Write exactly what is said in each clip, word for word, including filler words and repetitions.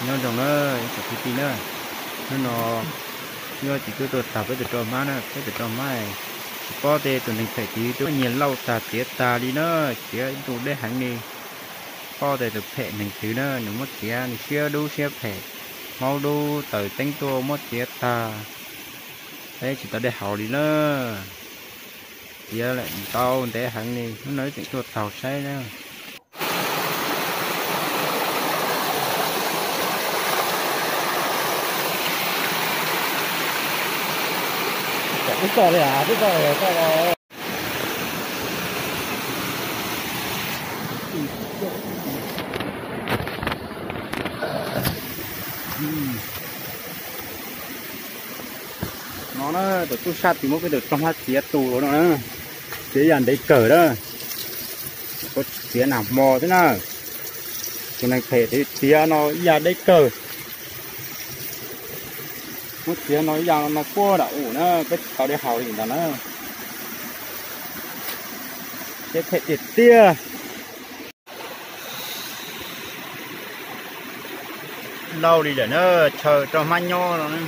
nó trong nó sẽ phải tin nữa nó nó nó chỉ cứ tôi tập với tôi cho má nó với tôi cho má này có thể tụi mình phải tí tôi nhìn lâu ta tía ta đi nữa tía tụi đây hẳn đi có thể tụi phệ mình thứ nữa nếu mất tía thì xưa đu xưa phệ mau đu tới tính tua mất tía ta đấy chỉ tao để hậu đi nữa tía lại tao để hẳn đi nó nói chuyện tôi tàu say nữa cái cờ này à cái cờ này cờ này nó nó được tu sát thì mới cái được trong hát tía tù đó nữa tía dàn đấy cờ đó có tía nào mò thế nào cái này thể thì tía nó dàn đấy cờ mất tía nó dàn nó qua đã ủ nó cái tao để hào thì nó nó cái thể tiệt tia lâu đi để nó chờ cho mai nho rồi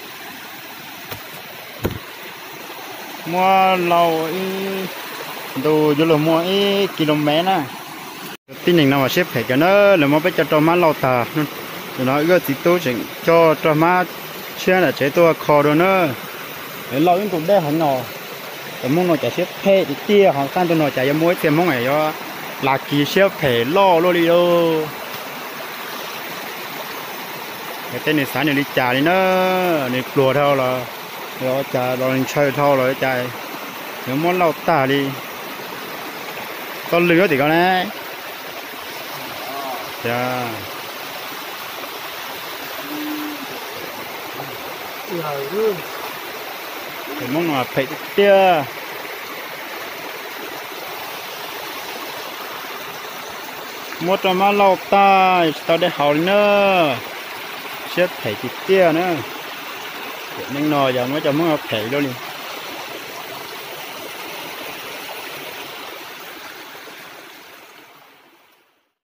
mua lâu đồ vô là mua ít km nè tin mình nào mà xếp phải cho nó là mua bé cho cho má lâu ta rồi nó cái gì tôi chỉ cho cho má xe là chế tôi kho rồi nữa để lâu những cũng đây hẳn nọ để muốn nó chạy xếp phê thì tia họ sang tôi nó chạy muối tiền mong ngày do là kỳ xếp phải lo luôn đi đâu cái tên này sáng này đi trả đi nữa này lùa theo là rồi trả rồi chơi thâu rồi chạy nếu muốn lâu ta đi con lửa thì con này dạ thì muốn mà phải tia một trăm má lâu ta tao để hậu nữa xếp phải tia nữa nhưng nồi giờ mới cho muốn phải luôn đi